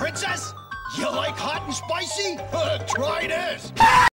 Princess? You like hot and spicy? Try this!